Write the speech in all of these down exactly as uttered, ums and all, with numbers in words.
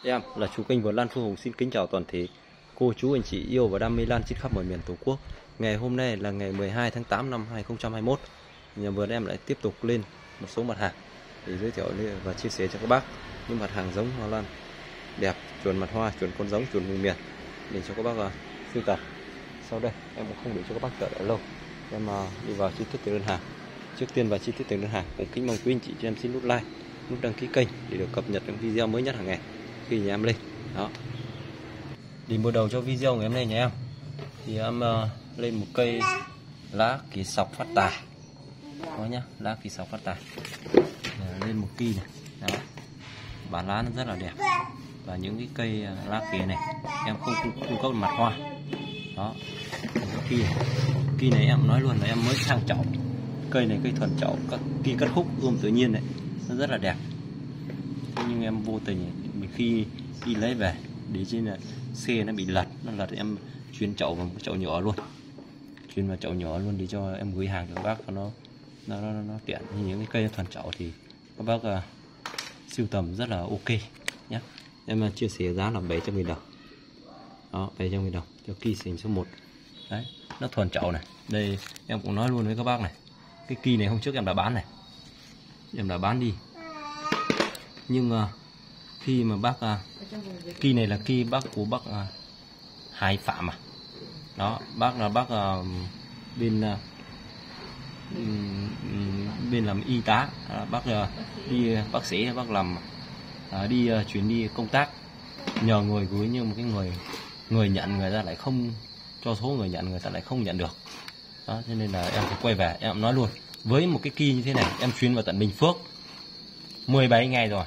Em là chủ kênh vườn lan Phương Hùng, xin kính chào toàn thể cô chú anh chị yêu và đam mê lan trên khắp mọi miền Tổ quốc. Ngày hôm nay là ngày mười hai tháng tám năm hai nghìn không trăm hai mươi mốt. Nhà vườn em lại tiếp tục lên một số mặt hàng để giới thiệu và chia sẻ cho các bác những mặt hàng giống hoa lan đẹp, chuẩn mặt hoa, chuẩn con giống, chuẩn vùng miền để cho các bác uh, sưu tầm. Sau đây em cũng không để cho các bác chờ đợi lâu, em uh, đi vào chi tiết từng đơn hàng. Trước tiên vào chi tiết từng đơn hàng, cũng kính mong quý anh chị cho em xin nút like, nút đăng ký kênh để được cập nhật những video mới nhất hàng ngày khi nhà em lên. Đó. Đi mở đầu cho video ngày hôm nay nhà em thì em uh, lên một cây lá kỳ sọc phát tài. Đó nhá, lá kỳ sọc phát tài. Để lên một kỳ này. Đó. Bản lá nó rất là đẹp. Và những cái cây lá kỳ này em không cung cấp mặt hoa. Đó. Kỳ này. Kỳ này em nói luôn là em mới sang chậu. Cây này cây thuần chậu, các kỳ cắt khúc ươm tự nhiên đấy, nó rất là đẹp. Thế nhưng em vô tình khi đi lấy về để trên là xe nó bị lật, nó lật em chuyên chậu vào một chậu nhỏ luôn, chuyên vào chậu nhỏ luôn để cho em gửi hàng cho các bác nó nó nó, nó tiện. Như những cái cây thuần chậu thì các bác uh, sưu tầm rất là ok nhé. Em uh, chia sẻ giá là bảy trăm nghìn đồng. Đó, bảy trăm nghìn đồng cho kỳ hình số một. Đấy, nó thuần chậu này. Đây em cũng nói luôn với các bác này, cái kỳ này hôm trước em đã bán này, em đã bán đi. Nhưng uh, khi mà bác uh, kỳ này là kỳ bác của bác uh, Hải Phạm à. Đó, bác là bác uh, bên uh, bên làm y tá, uh, bác uh, đi bác sĩ, bác làm uh, đi uh, chuyến đi công tác, nhờ người gửi nhưng một cái người người nhận người ta lại không cho số người nhận, người ta lại không nhận được. Đó, cho nên là em phải quay về. Em nói luôn, với một cái kỳ như thế này em chuyến vào tận Bình Phước mười bảy ngày rồi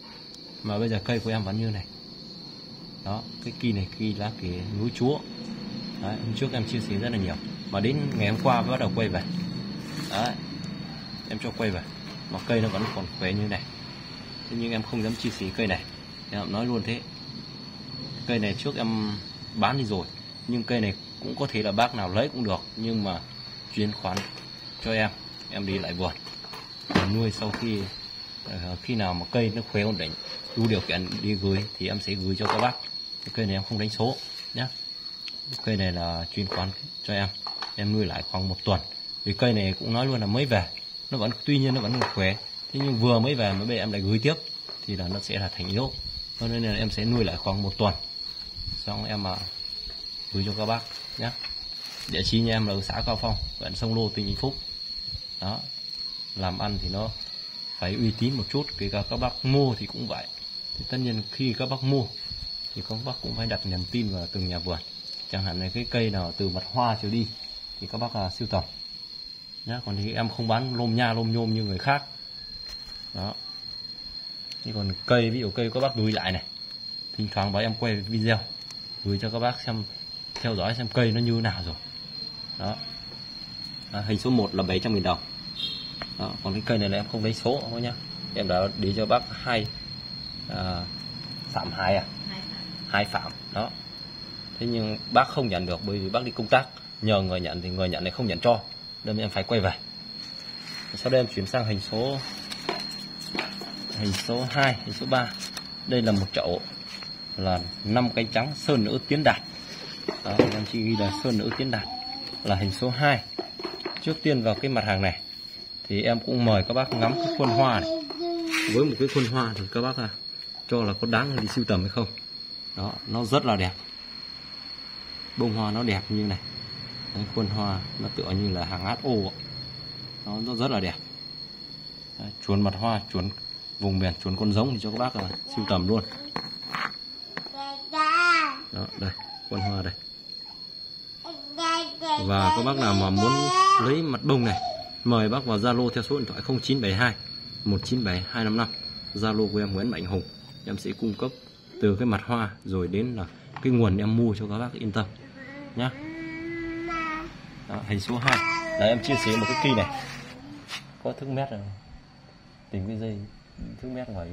mà bây giờ cây của em vẫn như này. Đó, cái kỳ này kỳ lá kỳ núi Chúa. Đấy, hôm trước em chia sẻ rất là nhiều, mà đến ngày hôm qua mới bắt đầu quay về. Đấy, em cho quay về mà cây nó vẫn còn khỏe như này. Thế nhưng em không dám chia sẻ cây này, em nói luôn thế. Cây này trước em bán đi rồi, nhưng cây này cũng có thể là bác nào lấy cũng được, nhưng mà chuyên khoán cho em, em đi lại vườn nuôi. Sau khi uh, khi nào mà cây nó khỏe ổn định, đủ điều kiện đi gửi thì em sẽ gửi cho các bác. Cái cây này em không đánh số nhé. Cây này là chuyên khoán cho em, em nuôi lại khoảng một tuần. Vì cây này cũng nói luôn là mới về, nó vẫn tuy nhiên nó vẫn khỏe, thế nhưng vừa mới về mới bây em lại gửi tiếp thì là nó sẽ là thành yếu. Cho nên là em sẽ nuôi lại khoảng một tuần, xong em mà gửi cho các bác nhé. Địa chỉ nhà em là ở xã Cao Phong, huyện Sông Lô, tỉnh Vĩnh Phúc. Đó, làm ăn thì nó phải uy tín một chút, kể cả các bác mua thì cũng vậy. Thì tất nhiên khi các bác mua thì các bác cũng phải đặt niềm tin vào từng nhà vườn. Chẳng hạn là cái cây nào từ mặt hoa trở đi thì các bác là sưu tầm nhá. Còn thì em không bán lôm nha lôm nhôm như người khác. Đó. Thì còn cây, ví dụ cây các bác gửi lại này, thỉnh thoảng bảo em quay video gửi cho các bác xem, theo dõi xem cây nó như thế nào rồi. Đó. À, hình số một là bảy trăm nghìn đồng. Đó. Còn cái cây này là em không lấy số thôi nhá. Em đã để cho bác hai à, Phạm Hải à Hải Phạm. Đó. Thế nhưng bác không nhận được bởi vì bác đi công tác, nhờ người nhận thì người nhận này không nhận cho, nên em phải quay về. Sau đây em chuyển sang hình số hình số hai, hình số ba. Đây là một chậu là năm cánh trắng sơn nữ tiến đạt. Đó, em chỉ ghi là sơn nữ tiến đạt là hình số hai. Trước tiên vào cái mặt hàng này thì em cũng mời các bác ngắm cái khuôn hoa này. Với một cái khuôn hoa thì các bác à, cho là có đáng đi sưu tầm hay không. Đó, nó rất là đẹp. Bông hoa nó đẹp như này. Đấy, khuôn hoa nó tựa như là hàng hát ô. Nó, nó rất là đẹp. Đấy, chuồn mặt hoa, chuồn vùng miền, chuồn con giống thì cho các bác là sưu tầm luôn. Đó, đây, khuôn hoa đây. Và các bác nào mà muốn lấy mặt bông này, mời bác vào Zalo theo số điện thoại không chín bảy hai một chín bảy hai năm năm. Zalo của em Nguyễn Mạnh Hùng. Em sẽ cung cấp từ cái mặt hoa rồi đến là cái nguồn em mua cho các bác yên tâm nhá. Đó, hình số hai là em chia sẻ một cái kỳ này có thước mét rồi, tìm cái dây thước mét ngoài.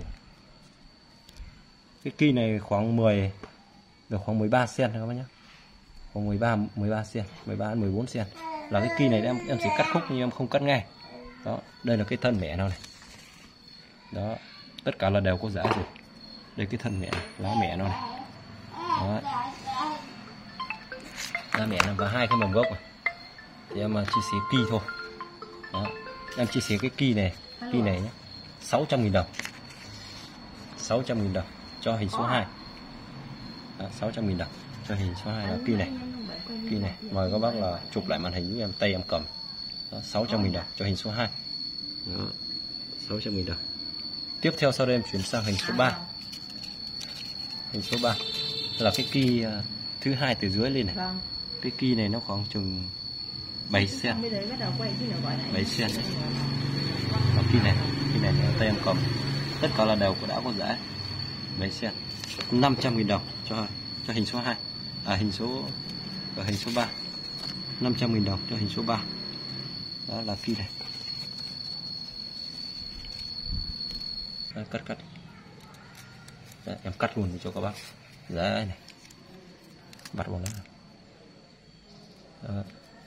Cái kỳ này khoảng mười được khoảng mười ba xen các bác nhé, khoảng mười ba mười ba xen, mười ba mười bốn xen. Là cái kỳ này em em chỉ cắt khúc nhưng em không cắt ngay. Đó, đây là cái thân mẹ nó này. Đó, tất cả là đều có giá rồi. Đây cái thân mẹ này, lá mẹ nó này. Đó. Lá mẹ nó và hai cái mầm gốc này. Thì em chia sẻ kỳ thôi. Đó. Em chia sẻ cái kỳ này, kỳ này nhé, sáu trăm nghìn đồng. sáu trăm nghìn đồng cho hình số hai. Đó, sáu trăm nghìn đồng cho hình số hai là kỳ này. Kỳ này, mời các bác là chụp lại màn hình giúp em, tay em cầm. Đó, sáu trăm nghìn đồng cho hình số hai. Đó, sáu trăm nghìn đồng. Tiếp theo sau đây em chuyển sang hình số ba. Hình số ba là cái kỳ thứ hai từ dưới lên này. Vâng. Cái kỳ này nó khoảng chừng bảy xen. bảy xen. Đó, kỳ này, kỳ này tay em cầm. Tất cả là đều đã có rễ. bảy xen. năm trăm nghìn đồng cho cho hình số hai. À hình số ở hình số ba. năm trăm nghìn đồng cho hình số ba. Đó là kỳ này. Đó, cắt cắt. Đó, em cắt luôn cho các bác. Đấy này. Bắt vào nó. Đó.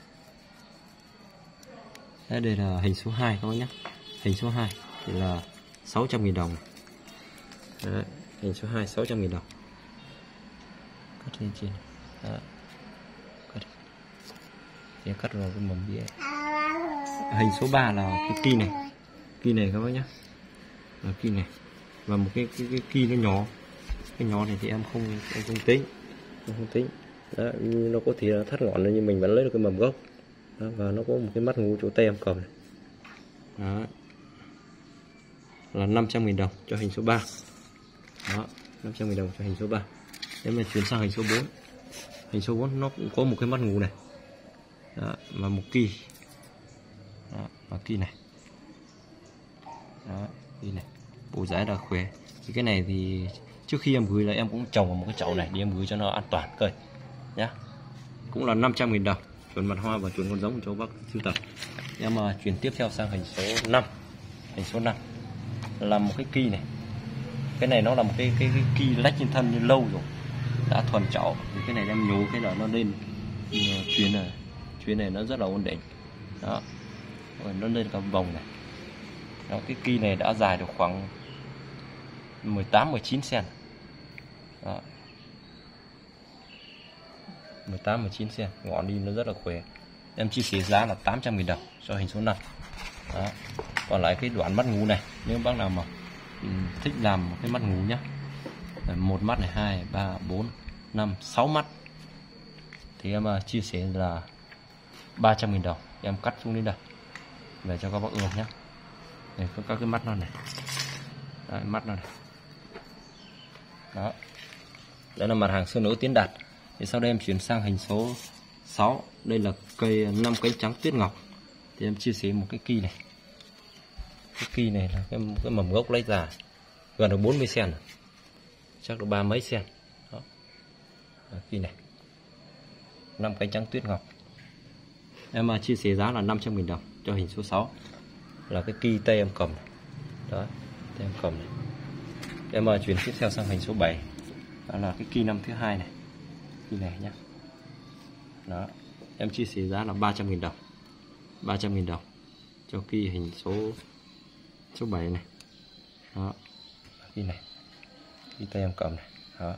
Đấy, đây là hình số hai các bác nhé. Hình số hai thì là sáu trăm nghìn đồng. Đấy, hình số hai sáu trăm nghìn đồng. Cắt lên trên. Đó. Cắt. Thì cắt vào cái mầm đĩa. Hình số ba là cái kỳ này. Kỳ này các bác nhé. Là kỳ này. Và một cái cái, cái kỳ nó nhỏ. Cái nhỏ này thì em không em không tính. Em không tính. Đó, nó có thể là thắt ngọn nhưng mình vẫn lấy được cái mầm gốc. Đó, và nó có một cái mắt ngủ chỗ tay em cầm này. Đó. Là năm trăm nghìn đồng cho hình số ba. Đó, năm trăm nghìn đồng cho hình số ba. Nếu mình chuyển sang hình số bốn. Hình số bốn nó cũng có một cái mắt ngủ này. Đó, và một kỳ. Đó, và kỳ này. Đó, kỳ này. Bộ rễ là khỏe. Thì cái này thì trước khi em gửi là em cũng trồng vào một cái chậu này để em gửi cho nó an toàn cây nhá. Cũng là năm trăm nghìn đồng, chuẩn mặt hoa và chuẩn con giống cho bác sưu tập. Em mà chuyển tiếp theo sang hình số năm. Hình số năm là một cái kỳ này. Cái này nó là một cái cái, cái kỳ lách trên thân như lâu rồi, đã thuần chậu. Thì cái này em nhổ cái là nó lên chuyến này, chuyến này nó rất là ổn định. Đó, rồi nó lên cả vòng này. Đó, cái kỳ này đã dài được khoảng mười tám mười chín xen. Đó. mười tám mười chín xen, ngọn đi nó rất là khỏe. Em chia sẻ giá là tám trăm nghìn đồng cho hình số năm. Đó. Còn lại cái đoạn mắt ngủ này, nếu bác nào mà um, thích làm một cái mắt ngủ nhá, một mắt này, hai, ba, bốn, năm, sáu mắt thì em uh, chia sẻ là ba trăm nghìn đồng. Em cắt xuống đến đây để cho các bác ươm nhé. Đây có các cái mắt nó này. Đấy, mắt nó này. Đó. Đây là mặt hàng sơn nổi Tiến Đạt. Thì sau đây em chuyển sang hình số sáu. Đây là cây năm cánh trắng Tuyết Ngọc. Thì em chia sẻ một cái kỳ này. Cái kỳ này là cái, cái mầm gốc lấy già gần được bốn mươi xen, chắc được ba mấy xen. Đó. Kỳ này năm cánh trắng Tuyết Ngọc. Em mà chia sẻ giá là năm trăm nghìn đồng cho hình số sáu. Là cái kỳ tay em cầm này. Đó, tay em cầm này. Em mà chuyển tiếp theo sang hình số bảy. Đó là cái kỳ năm thứ hai này. Kỳ này nhá. Đó, em chia sẻ giá là ba trăm nghìn đồng. ba trăm nghìn đồng cho kỳ hình số số bảy này. Đó. Kỳ này. Kỳ tay em cầm này. Đó.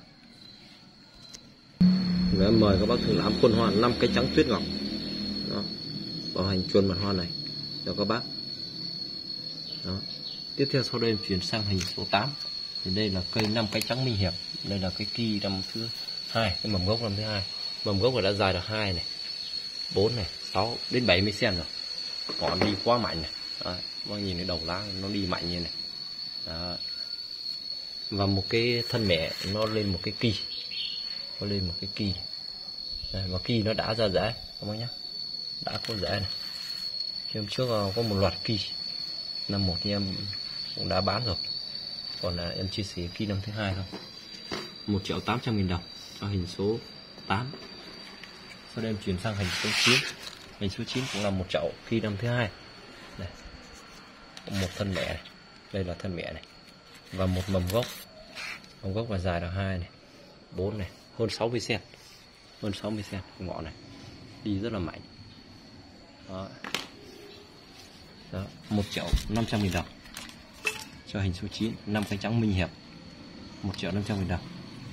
Rồi em mời các bác thử làm khuôn hoa năm cái trắng Tuyết Ngọc. Đó. Bảo hành chuồn mặt hoa này cho các bác. Đó. Tiếp theo sau đây em chuyển sang hình số tám. Thì đây là cây năm cái trắng Minh Hiệp. Đây là cái kỳ năm thứ hai, cái mầm gốc năm thứ hai. Mầm gốc đã dài được hai này, bốn này, sáu đến bảy mươi xen rồi. Còn đi quá mạnh này. Đó. Mọi nhìn cái đầu lá nó đi mạnh như này. Đó. Và một cái thân mẹ nó lên một cái kỳ. Nó lên một cái kỳ. Đây, và kỳ nó đã ra rễ các bác nhá. Đã có rễ này. Hôm trước có một loạt kỳ. Năm một thì em cũng đã bán rồi. Còn là em chia sẻ kỳ năm thứ hai thôi. một triệu tám trăm nghìn đồng cho hình số tám. Sau đây em chuyển sang hình số chín. Hình số chín cũng là một chậu kỳ năm thứ hai. Này. Một thân mẹ này. Đây là thân mẹ này. Và một mầm gốc. Mầm gốc là dài là hai này, bốn này, hơn sáu mươi xen. Hơn sáu mươi xen ngọn này. Đi rất là mạnh. Đó. Đó, một triệu năm trăm nghìn đồng cho hình số chín, năm cánh trắng Minh Hiệp. một triệu năm trăm nghìn đồng.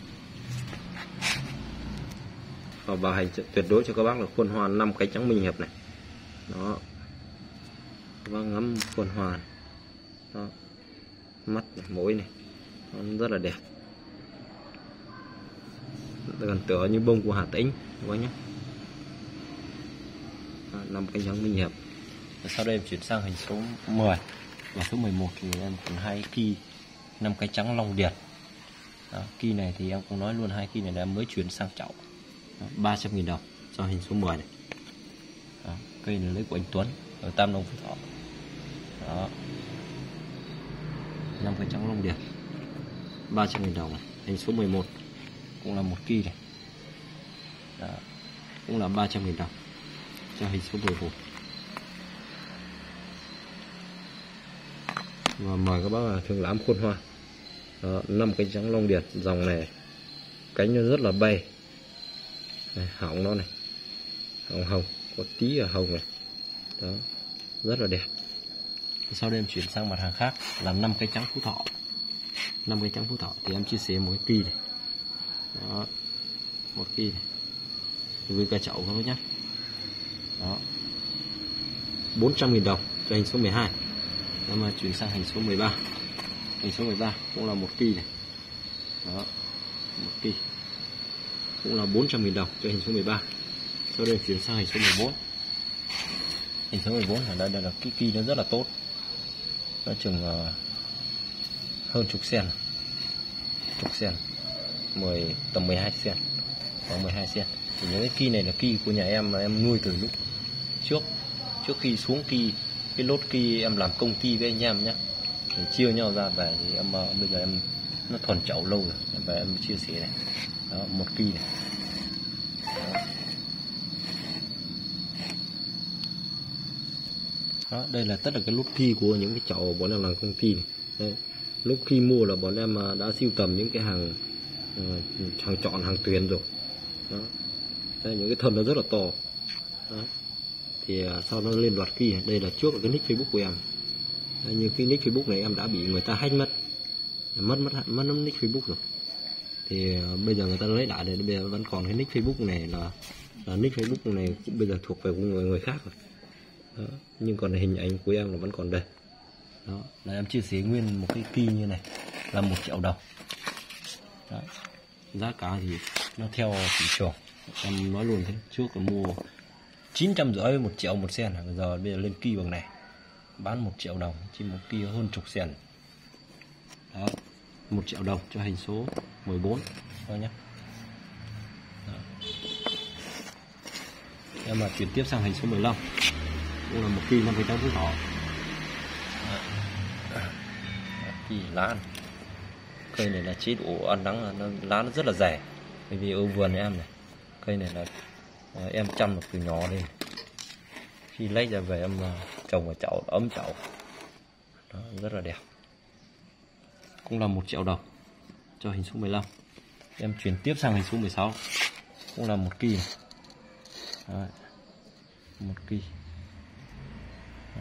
Và bảo hành tuyệt đối cho các bác là khuôn hoa năm cánh trắng minh hiệp này. Đó, các bác ngắm khuôn hoa này. Đó, mắt này, mũi này, nó rất là đẹp, gần tựa như bông của Hà Tĩnh các bác nhé. Năm cánh trắng minh hiệp. Và sau đây em chuyển sang hình số mười và số mười một thì em còn hai kỳ năm cánh trắng Long Điền. Đó, kỳ này thì em cũng nói luôn, hai kỳ này là em mới chuyển sang chậu. ba trăm nghìn đồng cho hình số mười này. Đó, cây này lấy của anh Tuấn ở Tam Nông Phú Thọ. Đó, năm cánh trắng Long Điền, ba trăm nghìn đồng này. Hình số mười một cũng là một kỳ này. Đó, cũng là ba trăm nghìn đồng cho hình số mười một. Và mời các bác là thưởng lãm khuôn hoa. Đó, năm cánh trắng Long Điền, dòng này cánh nó rất là bay này, họng nó này, hồng hồng, có tí ở hồng này. Đó, rất là đẹp. Sau đây em chuyển sang mặt hàng khác là năm cánh trắng Phú Thọ. Năm cánh trắng Phú Thọ thì em chia sẻ một cái kỳ này. Đó, một kỳ này với cả chậu các bác nhé. Đó, bốn trăm nghìn đồng cho hình số mười hai. Em mà chuyển sang hình số mười ba. Hình số mười ba cũng là một kỳ này. Đó, một kỳ cũng là bốn trăm nghìn đồng cho hình số mười ba. Sau đây chuyển sang hình số mười bốn. Hình số mười bốn ở đây, đây là cái kỳ nó rất là tốt, nó chừng uh, hơn chục sen, chục sen, mười tầm mười hai sen, khoảng mười hai sen. Thì những cái kỳ này là kỳ của nhà em mà em nuôi từ lúc trước, trước khi xuống kỳ, cái lốt kỳ em làm công ty với anh em nhé, mình chia nhau ra về thì em uh, bây giờ em nó thuần chậu lâu rồi, và em chia sẻ này. Đó, một kỳ này. Đó. Đó, đây là tất cả cái lốt kỳ của những cái chậu bọn em làm công ty này. Đây, lúc khi mua là bọn em đã sưu tầm những cái hàng uh, hàng chọn, hàng tuyển rồi. Đó. Đây, những cái thân nó rất là to. Đó. Thì uh, sau nó lên loạt kỳ, đây là trước là cái nick Facebook của em. Đây, như cái nick Facebook này em đã bị người ta hack mất, mất mất mất mất nick Facebook rồi. Thì uh, bây giờ người ta lấy lại, để bây giờ vẫn còn cái nick Facebook này là, là nick Facebook này cũng bây giờ thuộc về của người, người khác rồi. Đó. Nhưng còn hình ảnh của em là vẫn còn đây. Đó, là em chia sẻ nguyên một cái kỳ như này là một triệu đồng. Đó. Giá cả thì nó theo thị trường, em nói luôn thế, trước là mua chín trăm rưỡi một triệu một sen, bây giờ bây giờ lên kỳ bằng này bán một triệu đồng, chỉ một kỳ hơn chục sen. Đó, một triệu đồng cho hình số mười bốn thôi nhé. Đó. Em mà chuyển tiếp sang hình số mười lăm, cũng là một kỳ năm cánh trắng Phú Thọ. Kỳ lá này. Cây này là chế độ ăn nắng, nó lá nó rất là dày, bởi vì ở vườn em này, cây này là em chăm được từ nhỏ lên, khi lấy ra về em trồng vào chậu, ấm chậu. Đó, rất là đẹp, cũng là một triệu đồng cho hình số mười lăm. Em chuyển tiếp sang hình số mười sáu, cũng là một kỳ này. Đó, một kỳ. Đó.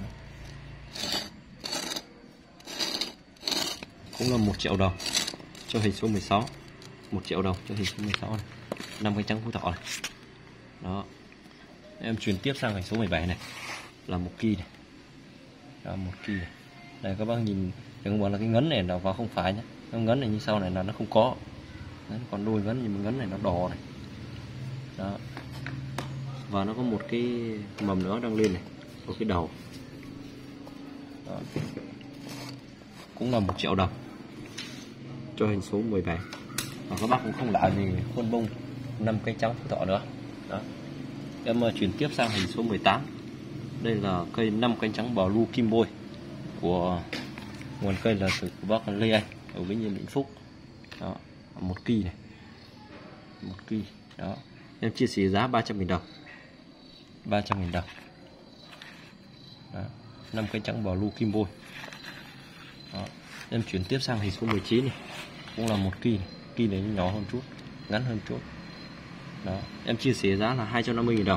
Cũng là một triệu đồng cho hình số mười sáu, một triệu đồng cho hình số mười sáu này, năm cánh trắng Phú Thọ này. Đó, em chuyển tiếp sang hình số mười bảy này là một kỳ này. Đó, một kỳ này. Đây các bác nhìn, đừng bảo là cái ngấn này nó vào không phải nhé, cái ngấn này như sau này là nó không có. Đấy, còn đôi ngấn, nhưng mà ngấn này nó đỏ này. Đó, và nó có một cái mầm nữa đang lên này, có cái đầu. Đó, cũng là một triệu đồng cho hình số mười bảy. Và các bác cũng không lạ gì khuôn bông năm cánh trắng Phú Thọ nữa. Đó, em chuyển tiếp sang hình số mười tám. Đây là cây năm cánh trắng bào lu kim bôi, của nguồn cây là từ của bác Lê Anh ở Vĩnh Yên, Vĩnh Phúc. Đó, một kỳ này, một kỳ. Đó, em chia sẻ giá ba trăm nghìn đồng, ba trăm nghìn đồng. Đó, năm cánh trắng bào lu kim bôi. Đó, em chuyển tiếp sang hình số mười chín này, cũng là một kỳ này. Kỳ này nhỏ hơn chút, ngắn hơn chút. Đó, em chia sẻ giá là hai trăm năm mươi nghìn đồng.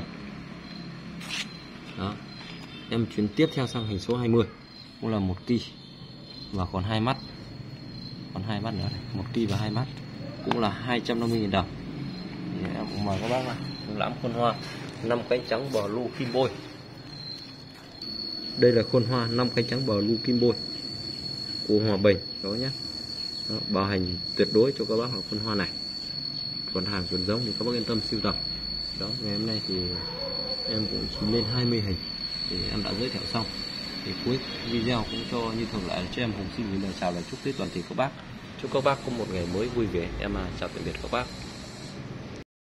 Đó, em chuyển tiếp theo sang hình số hai mươi, cũng là một kỳ và còn hai mắt. còn hai mắt nữa này, một ti và hai mắt cũng là hai trăm năm mươi nghìn đồng. Thì em cũng mời các bác vào lãm khuôn hoa năm cánh trắng bờ lu kim bôi. Đây là khuôn hoa năm cánh trắng bờ lu kim bôi của Hòa Bình đó nhé. Đó, bảo hành tuyệt đối cho các bác ở khuôn hoa này. Còn hàng chuẩn giống thì các bác yên tâm sưu tầm. Đó, ngày hôm nay thì em cũng chỉ lên hai mươi hình thì em đã giới thiệu xong. Thì cuối video cũng cho như thường lệ cho em Hùng xin gửi lời chào, lời chúc Tết toàn thể các bác. Chúc các bác có một ngày mới vui vẻ. Em chào tạm biệt các bác.